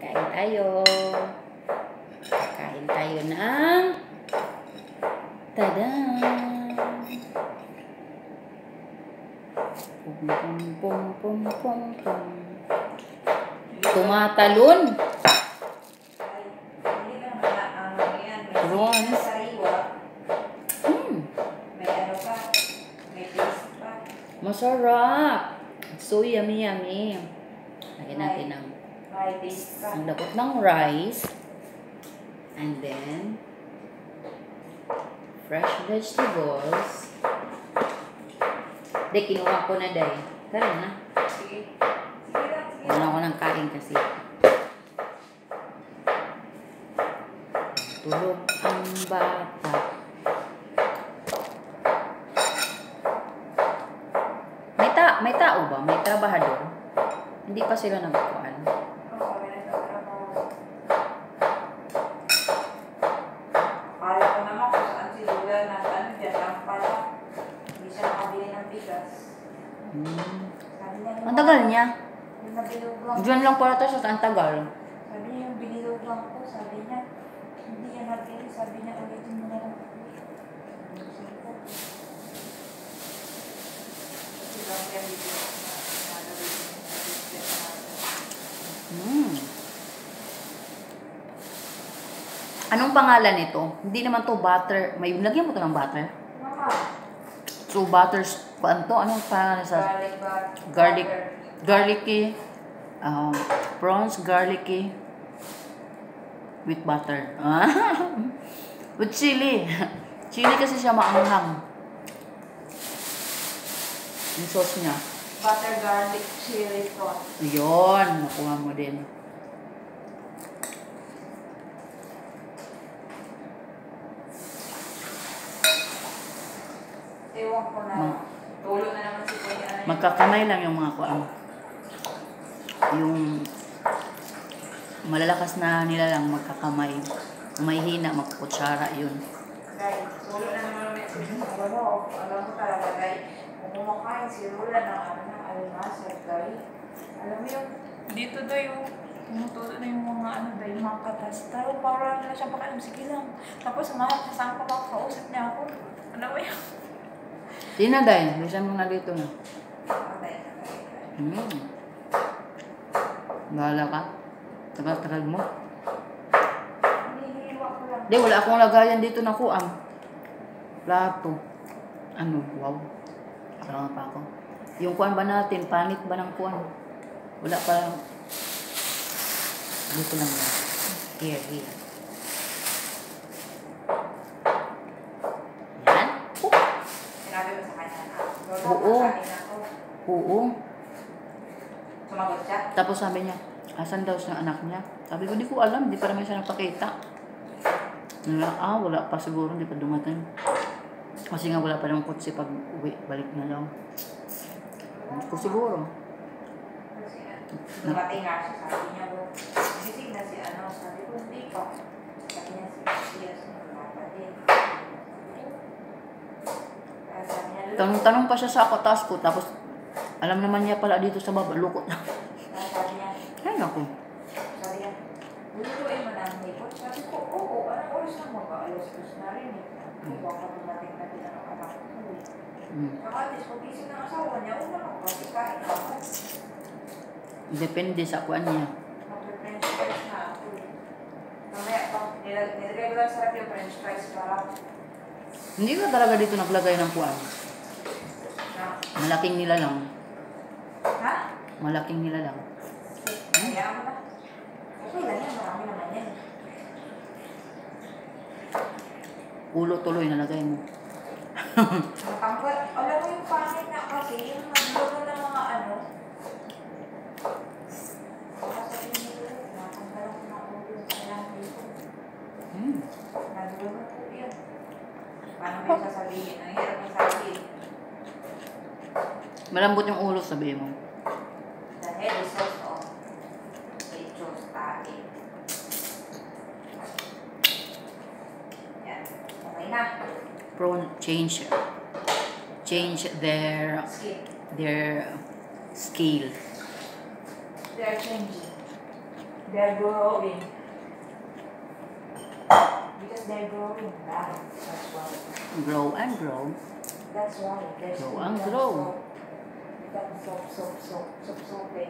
Kain tayo. Kain tayo ng tada! Pum pum pum pum pum pum. Tumatalon. Prawns. Masarap. So yummy yummy. Lagyan natin ang dapot ng rice. And then fresh vegetables. Day, kinuha ko na, Day. Tara na. Sige. Wala ko ng kain kasi. Tulog ang bata. May tao ba? May trabahador? Hindi pa sila nagkuhan. Akala ko naman kung saan si Lola nasaan, dyan lang pala. Hindi siya nakabili ng bigas. Sabi niya, Ang tagal niya. yung nabilog lang. Diyan lang pala ito sa tagal. Sabi niya, yung binilog lang ko. Sabi niya, hindi yan nabili. Sabi niya, ulitin mo na lang. Anong pangalan nito? Hindi naman to butter. May lagyan mo to ng butter? So butter, anong pangalan sa garlicky, prawns garlicky with butter. With chili. Chili kasi siya maanghang. Yung sauce niya. Butter garlic chili sauce. Yun, nakuha mo din. Ewan ko na. Tulo na naman si Kuya. Magkakamay lang yung mga kuang. Yung malalakas na nila lang magkakamay. May hina, magkutsara yun. Guys, tulo na naman si alam mo talaga, guys. Kung kumakain si Lola ng almasal, guys. Alam mo yung, dito daw yung tumutulo na yung mga yung mga katas. Pero parang na siya pakialam, sige lang. Tapos mahal siya saan ka ba, kausap niya ako. Alam mo yun? Sino dahil? Bisan mo na dito na. Bahala ka. Tagal-tagal mo. Di, wala akong lagayan dito na kuang. Plato. Ano? Wow. Kailangan pa ako. Yung kuan ba natin? Panit ba ng kuan? Wala pa lang. Dito lang na. Here. Yan. Sinabi mo sa kanya na, Oo. Oo. Sumagot siya? Tapos sabi niya, asan daw siya anak niya? Sabi ko, di ko alam. Di pa naman siya napakita. Wala pa siguro. Di pa dumating. Kasi nga wala pa ng kutsi pag uwi. Balik na lang. Hindi ko siguro. Dumating nga siya, sabi niya, gising na si ano, sabi ko, hindi pa. Sabi niya si Sias, din. Sabi niya, Tanong-tanong pa siya sa katas ko. Tapos, alam naman niya pala dito sa baba. Lukot na. sabi niya, Ay, naku. sabi niya, lulutuin mo na ang hipot. Sabi ko, oo, anong oras na mag-aalas na rin eh. Kung baka dumating na din ang anak ko. Saka at least, pag isip ng asawa niya, una ako, kasi kahit ako. Depende sa kuan niya. Mag-french fries na ako. Mamaya pa, nilagay ko lang sarap yung french fries para Hindi ka talaga dito naglagay ng kuan. na. Malaking nila lang. Ha? Malaking nila lang. Kaya mo na. Okay lang yan, marami naman yan. Ulo tuloy nalagay mo. Matangkad. Alam mo yung pangit na kasi, yung nagluto ng mga ano. Kasi nilo, natanggal ako ng ulo sa kailangan dito. Nagluto po yan. Paano mo yung sasabihin? Ang hirap yung sabihin. Malambot yung ulo, sabihin mo. The head is also lechon tae. Yan. Okay na. Prawn change their Skin. their scale. They are changing. They're growing. Because they're growing, right? That's why. Grow and grow. That's why. There's Grow and grow. Soap.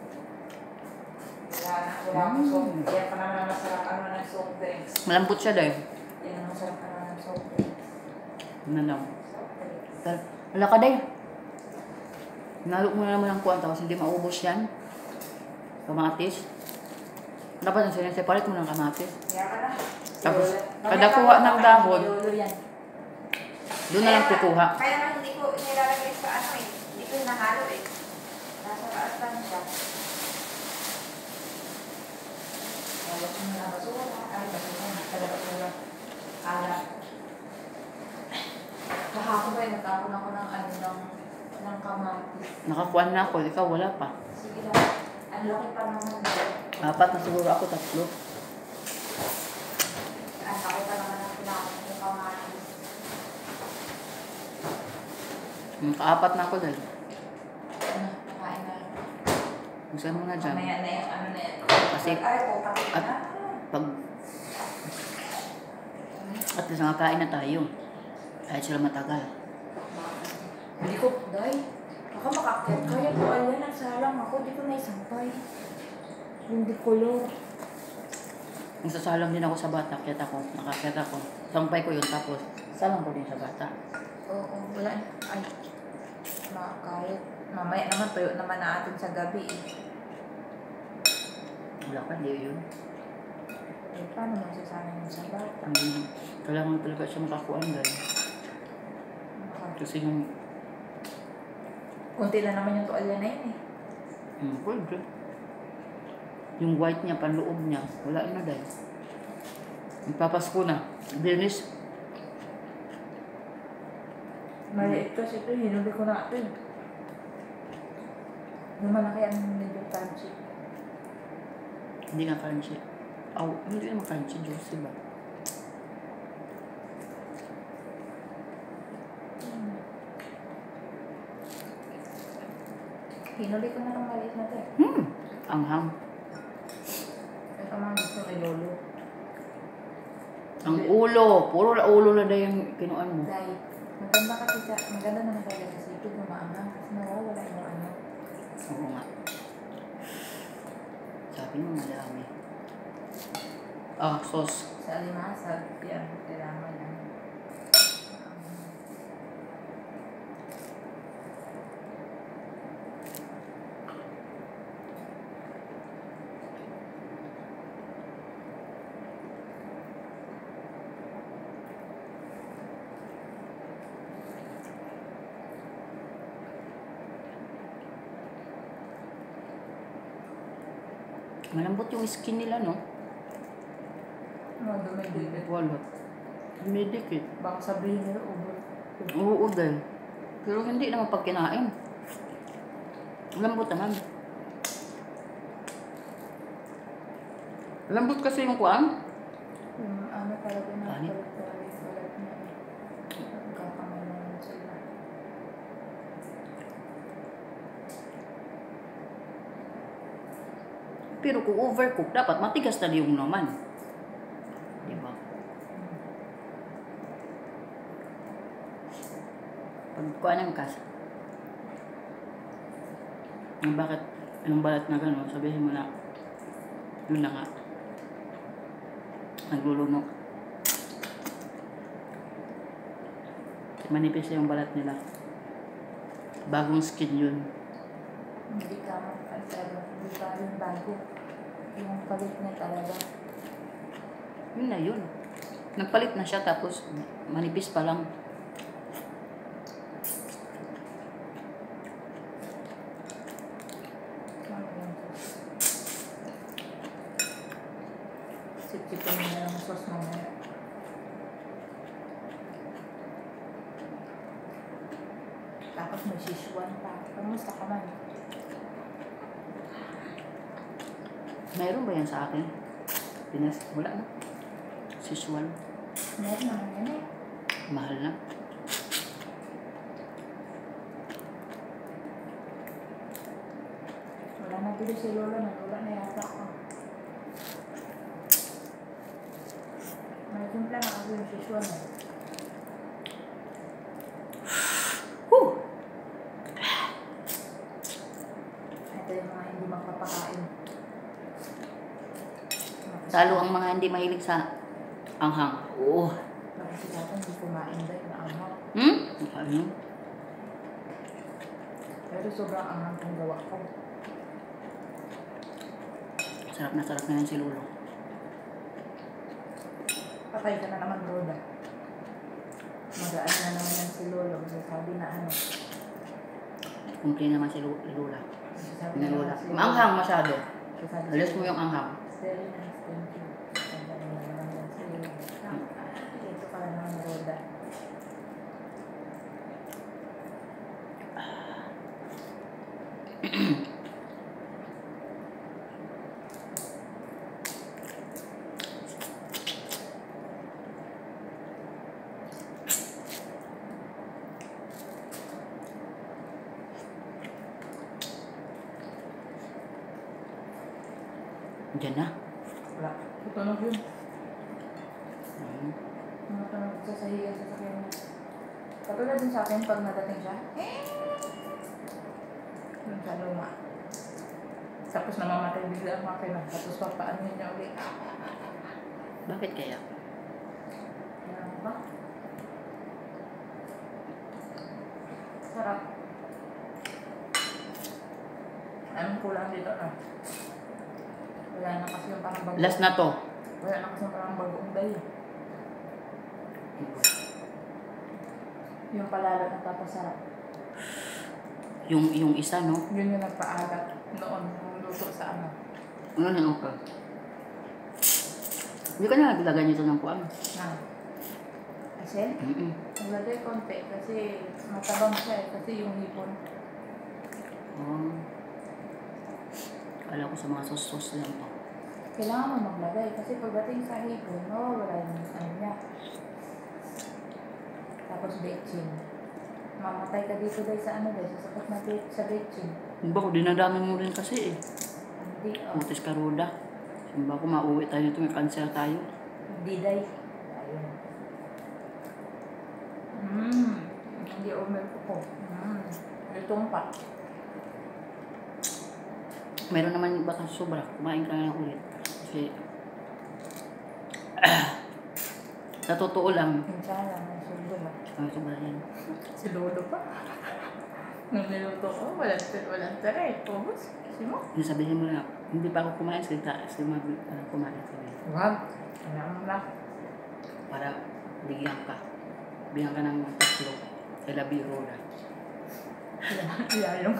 Wala akong soap. Yan pa naman masarap ng soap drinks. Malambot siya dahil. Yan ang masarap ng soap drinks. Ano lang. Soap drinks. Pero, wala ka dahil. Nalok mo na naman ang kuwan tapos hindi maubos yan. Kamatis. Dapat ang sineseparate mo ng kamatis. Kaya ka na. Tapos, kada kuha ng dahon, yan. doon na lang kukuha. Kaya nga hindi ko nilalagay sa ano eh. Hindi ko nahalo eh. Nasa taas lang siya. Alat mo na basura. Ay, basura. Alat. Kahapon ba nagkakon ako ng ano ng kamatis. Nakakuha na ako, ikaw wala pa. Sige lang. Ang laki pa naman dito. 4 na siguro ako, 3. Ang laki pa naman ang pinakot ng kamatis. Naka-4 na ako dahil. Ano, nakain na lang. Gusto mo na dyan. Mamaya na yung ano na yan. Kasi, Ay, putak at na. pag, at least nakakain na tayo. Kahit sila matagal. Hindi ko, Day. Baka makakyat. Kaya ko, ayan, nagsalang ako. Di ko naisampay. Hindi color. Nagsasalang din ako sa bata, nakakyat ako. Sampay ko yun, tapos salang ko din sa bata. Oo, wala. Ay, makakayat. Mamaya naman, tuyo naman natin sa gabi eh. Wala ka, hindi yun. Eh, paano masasalang mo sa bata? Kailangan talaga siya makakuhaan dahil. Kasi yung, Kunti lang naman yung tuwalya na yun eh. pwede. Yung white niya, panloob niya, wala na dahil. Magpapasko na. Dennis, Maliit kasi ito, hinubi ko na ito. Yung malaki ang medyo crunchy. hindi nga crunchy. Hindi naman crunchy, juicy ba? Hinubi ko na ng maliit na ito. Anghang. Ito mga gusto ni Lolo. Ang ulo. Puro ulo na dahil yung kinuan mo. Dahil, maganda naman talaga sa sipid, umaangang. Kasi nawawala yung ano. Oo nga. Sabi mo madami. Sauce. Sa alimasag, yan, kailangan lang. Malambot yung skin nila, no? Dumidikit. Wala. Dumidikit. Baka sabihin nila, ubod. Oo, dahil. Pero hindi naman pag kinain. Lambot naman. Lambot kasi yung kuwan. Yung ano talaga na Ani? palat na nagkakamay naman sila. Pero kung overcook, dapat matigas na yung naman. Di ba? Pag kuha ng kas, bakit anong balat na gano'n, sabihin mo na, yun na nga. Naglulunok. Manipis yung balat nila. Bagong skin yun. Hindi ka hindi ka yung bago. Yung palit na talaga. Yun na yun. Nagpalit na siya tapos manipis pa lang. Sip-sipin mo na lang ang sauce mamaya. Tapos may Szechuan pa. Kamusta ka man? Mayroon ba yan sa akin? Pinas? Wala na. Szechuan. Meron naman yan eh. Mahal na. Wala na dito si Lola. Wala na yata ako. posisyon. Whew! Ito yung mga hindi magpapakain. Talo ang mga hindi mahilig sa anghang. Oo. Kasi dati hindi kumain dahil na anghang. Ano? Pero sobrang anghang kong gawa ko. Sarap na yan si Lolo. Patay ka na naman, Roda. Magaan na naman yan si Lolo. Sabi na ano. Kumple naman si Lola. Sabi Ni na Lola. naman si Maanghang masyado. Sabi Alis mo yung anghang. Very nice, thank you. Sabi na naman yan si Lolo. Ito pala naman, Roda. Diyan na. Wala. Tutunog yun. Hmm. Mga tunog sa sahigan sa sakyan niya. Katulad din sa akin pag nadating siya. Yung sa luma. Tapos namamatay bigla ang makina. Tapos papaanin niya ulit. Bakit kaya? Ano ba? Sarap. Anong kulang dito na? Wala na kasi yung parang bagong. Last na to. Wala na kasi yung parang bagong dali. Yung palalo na tapasarap. Yung isa, no? Yun yung nagpaalat noon. Yung luto sa ano. Ano na okay. Hindi ka na naglagay nito ng kuwan. Na. Kasi? Naglagay konti kasi matabang siya eh. Kasi yung hipon. Oh. Kala ko sa mga sos-sos lang to. Kailangan mo maglagay kasi pagdating sa hipon, wala yung ano niya. Tapos bechin. Mamatay ka dito dahil sa ano dahil sa sakit na sa bechin. Ba ko dinadami mo rin kasi eh. Hindi, Mutis ka roda. Ba ko mauwi tayo nito, may cancer tayo. Hindi dahil. Ayun. Hindi umel ko. Itong pa. Meron naman baka sobra. Kumain ka na ulit. Kasi sa totoo lang, Inshallah, may sundo na. sobra yan. Si Lolo pa. Nung niluto ko, walang taray. Pumos. Kasi mo. Yung sabihin mo na, hindi pa ako kumain, kasi kumain kami. Wag. Alam mo lang. Para bigyan ka. Bigyan ka ng tatlo. I love you, Roda. Iyayong.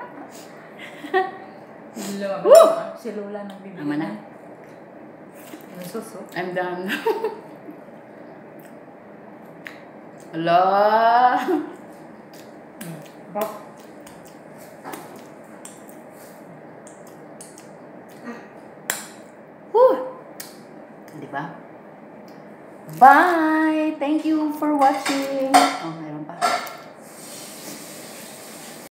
Si Lola nang bibigyan. Tama na. Yung suso. I'm done. Hello? Bak. Whew! Diba? Bye! Thank you for watching. Oh,